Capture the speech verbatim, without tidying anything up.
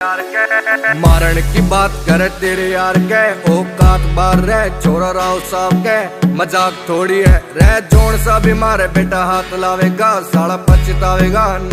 मारन की बात करे तेरे यार के औकात बार रह छोरा राव साहब के मजाक थोड़ी है रह जोन सा भी मारे बेटा हाथ लावेगा साला पछतावेगा।